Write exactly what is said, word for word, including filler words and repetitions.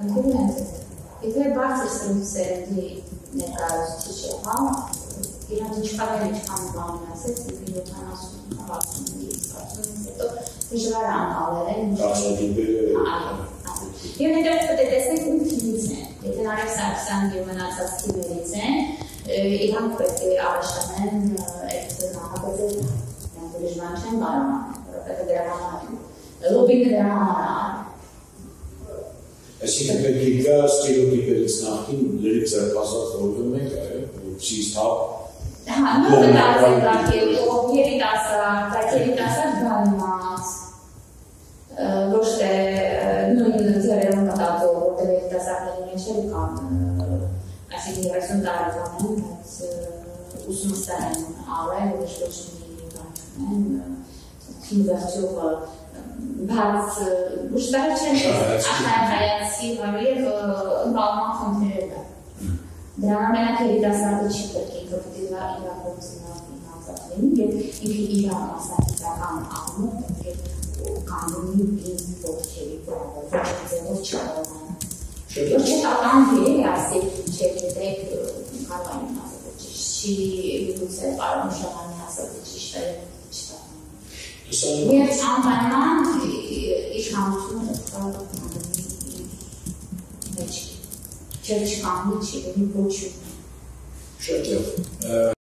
Argumentet. Եթե բարձր սերնդի ներկայացուցիչ եղա, իրան ինչքան էլ ինչքան բան ասեց, յոթանասուն հավաքություններից կարծում հետո դժվար է անհալել Այո։ Եվ հետո պետք է տեսնենք ում թիմից են։ Եթե Նարեկ Սարգսյանը եւ մնացած թիմերից են, իրանք պետք է առաջանեն այդ նախագծերը, նրանք դժվար չեն կարող, որովհետեւ դրա համար լոբին դրա համար է։ Այսինքն պետք է գա ստերեոտիպերից նախին լրիվ ձեռքազատ որվում եք, այո, ճիշտ հա։ Հա, նույնը դարձել ով երիտասարդ, այդ երիտասարդ բանիմաց, ոչ թե նույն ձեռերում մտածող, որտեղ երիտասարդների մեջ էլ կան, այսինքն երեսուն տարեկան են, բայց ուսումնասար են արել, ոչ ոչ մի բան չունեն, ինվերսիովը բաց ուշտար չեն աշխարհ հայացի եւ ընկալման խնդիրները։ Դրա ամենակ երիտասարդը չի պետք է ինքը պետք է իրականությունով ֆինանսավորեն եւ ինքը իր մասնագիտական առումով պետք է կանոնի բիզնես փոխել ոչ ձևով չկարողանա։ Ոչ չտալանք է ասել չէ դե կարող եմ ասել ճիշտ չի լույսը կարող շահանի ասել ճիշտ է չտա։ Եվ անպայման իշխանությունը կարող է մեջ չերջկանի չի ոչ Շատ լավ